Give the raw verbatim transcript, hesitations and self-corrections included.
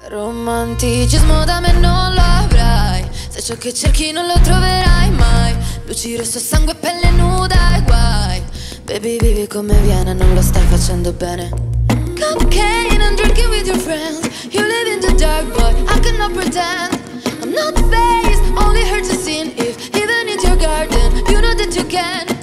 Romanticismo da me non lo avrai, se ciò che cerchi non lo troverai mai. Luci rosso, sangue, pelle nuda e guai. Baby vivi come viene, non lo stai facendo bene. Cocaine and drinking with your friends. You live in the dark boy, I cannot pretend. I'm not faced, only hurt to sin. If even in your garden, you know that you can.